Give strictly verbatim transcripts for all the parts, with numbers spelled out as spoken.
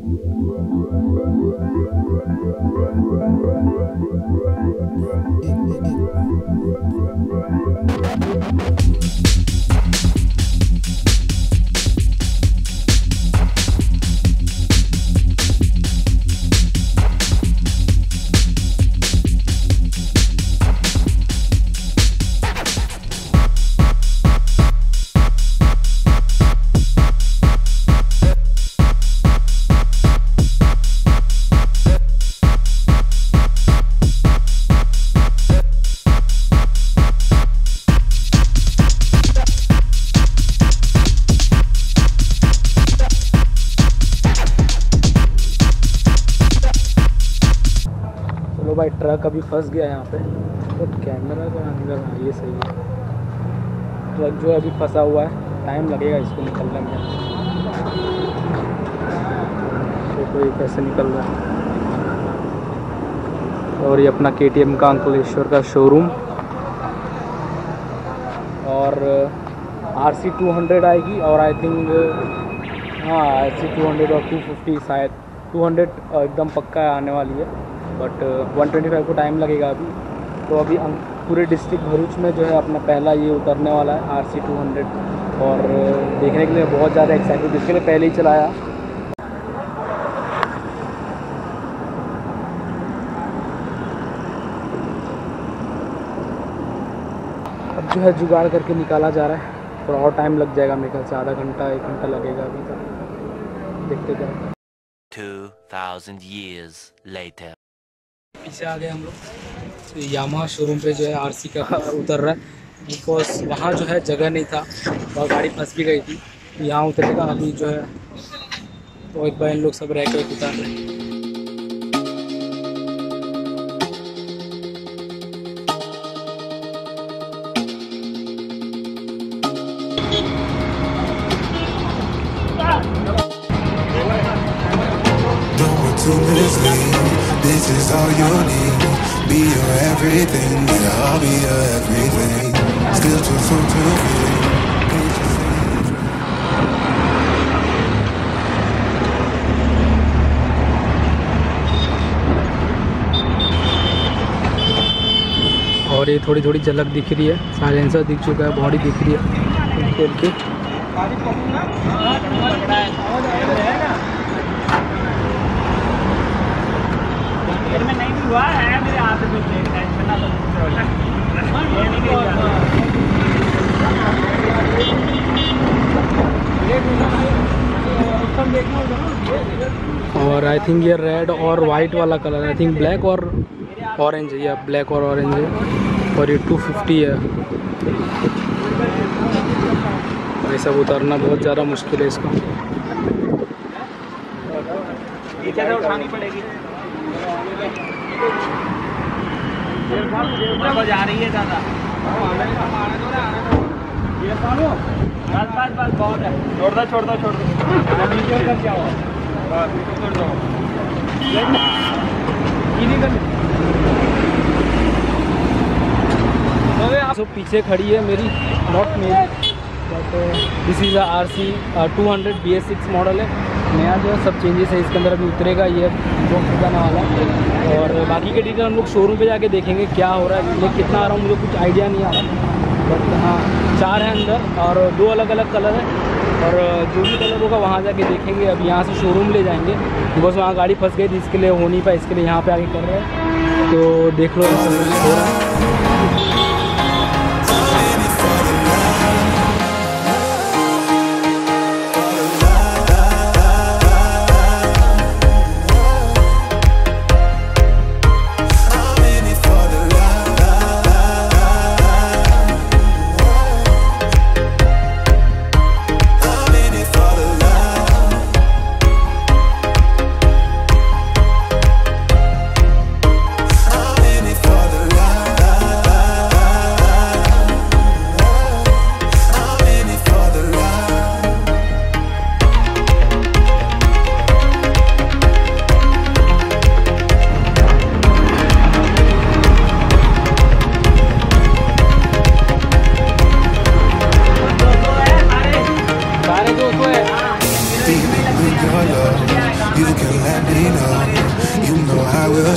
तो भाई ट्रक अभी फंस गया यहाँ पे, तो कैमरा का अंदर, हाँ ये सही है। ट्रक जो है अभी फंसा हुआ है, टाइम लगेगा इसको निकलने में। तो कोई कैसे निकल रहा है। और ये अपना के टी एम का अंकलेश्वर का शोरूम, और आर सी टू हंड्रेड आएगी, और आई थिंक हाँ आर सी टू हंड्रेड और टू फिफ्टी, शायद टू हंड्रेड एकदम पक्का आने वाली है, बट वन ट्वेंटी फाइव को टाइम लगेगा अभी। तो अभी पूरे डिस्ट्रिक्ट भरूच में जो है अपना पहला ये उतरने वाला है आर सी टू हंड्रेड, और देखने के लिए बहुत ज़्यादा एक्साइटेड, जिसके लिए पहले ही चलाया। अब जो है जुगाड़ करके निकाला जा रहा है, थोड़ा और टाइम लग जाएगा मेरे ख्याल से, आधा घंटा एक घंटा लगेगा अभी तक, देखते जाए। two thousand years later. पीछे आ गए हम लोग, तो यामाहा शोरूम पे जो है आरसी का उतर रहा है, बिकॉज वहाँ जो है जगह नहीं था और गाड़ी फंस भी गई थी। यहाँ उतरेगा अभी जो है, तो एक बहन लोग सब रह के उतर रहे हैं। This is all you need. Be your everything, yeah, I'll be your everything. Still too soon to feel. और ये थोड़ी थोड़ी झलक दिख रही है, साइलेंसर दिख चुका है, बॉडी दिख रही है तेल की। में नहीं हुआ है मेरे हाथ में, टेंशन ना लो। और आई थिंक ये रेड और वाइट वाला कलर, आई थिंक ब्लैक और ऑरेंज है, या ब्लैक और ऑरेंज है, और ये टू फिफ्टी है। ये सब उतारना बहुत ज़्यादा मुश्किल है इसको, उठानी पड़ेगी। जा रही है ज़्यादा, बस बस बस बहुत है, छोड़ दो छोड़ दो छोड़ दो तो पीछे खड़ी है मेरी, नॉट मेरी, but this is a R C two hundred B S six model है। नया जो है सब चेंजेस है इसके अंदर, अभी उतरेगा ये बॉक्स जाने वाला। और बाकी के डिटेल हम लोग शोरूम पे जाके देखेंगे क्या हो रहा है, लेकिन कितना आ रहा है मुझे कुछ आइडिया नहीं आ रहा, बट हाँ चार है अंदर और दो अलग अलग कलर है, और जो भी कलर होगा वहाँ जाके देखेंगे। अब यहाँ से शोरूम ले जाएंगे, बस वहाँ गाड़ी फंस गई थी, इसके लिए हो नहीं पाया, इसके लिए यहाँ पे आके कर रहे हैं। तो देख लो सब कुछ हो रहा है।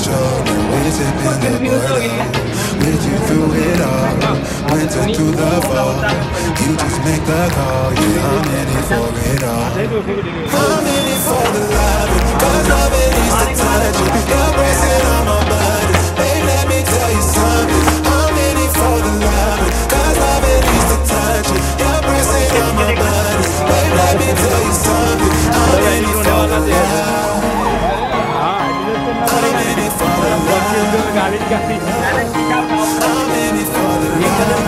show. Now we're sipping the Bordeaux. With you through it all, winter to the fall. You just make the call, yeah, I'm in it for it all. I'm in it for the love, cause love it is the touch. You're pressing on my body, babe, let me tell you something. I'm in it for the love, cause love it is the touch. You're pressing on my body, babe, let me tell you something. I'm in it for the love. I'm in it for the love. I'm in it for the love.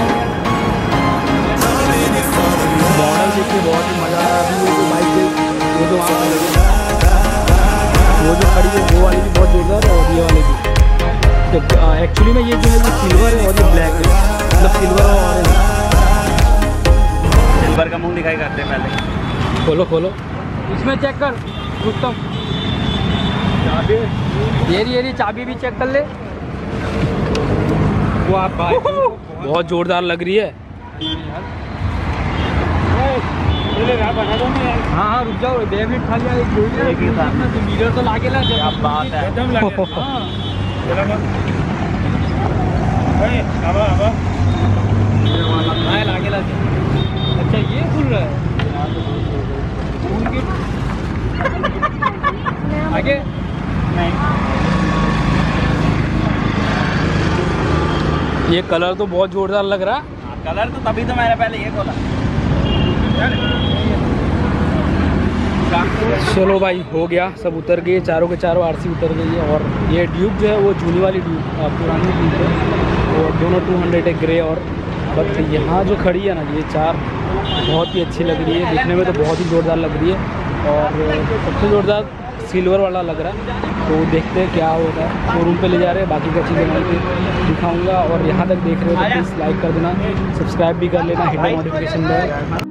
I'm in it for the love. Model देख के बहुत ही मज़ा आ रहा है। अभी वो जो bike है वो जो वहाँ खड़ी है, वो जो खड़ी है वो वाली भी बहुत जोरदार है और ये वाली भी। एक्चुअली में ये जो है वो सिल्वर है और ये ब्लैक है, मतलब सिल्वर और ऑरेंज। सिल्वर का मुंह दिखाई करते हैं पहले। खोलो खोलो, इसमें चेक कर उत्तम। ये रही ये रही चाबी भी चेक कर ले। वो आप बहुत जोरदार लग रही है। हाँ हाँ रुक जाओ, दो मिनट खा लिया एक मीटर तो लागे ला। क्या बात है। हाँ लागे ला। अच्छा ये खुल रहा है आगे नहीं। ये कलर तो बहुत जोरदार लग रहा है। कलर तो तभी तो मैंने पहले ये खोला। चलो भाई हो गया, सब उतर गए, चारों के चारों आरसी उतर गई है। और ये ड्यूक जो है वो जूनी वाली ड्यूक, पुरानी ड्यूक है, और दोनों टू हंड्रेड है ग्रे। और बट यहाँ जो खड़ी है ना ये चार बहुत ही अच्छी लग रही है, दिखने में तो बहुत ही ज़ोरदार लग रही है। और सबसे ज़ोरदार सिल्वर वाला लग रहा है, तो देखते हैं क्या होता है। शोरूम पे ले जा रहे हैं, बाकी का चीज़ें मैं दिखाऊंगा। और यहाँ तक देख रहे हो तो प्लीज़ लाइक कर देना, सब्सक्राइब भी कर लेना, हिट नोटिफिकेशन बेल।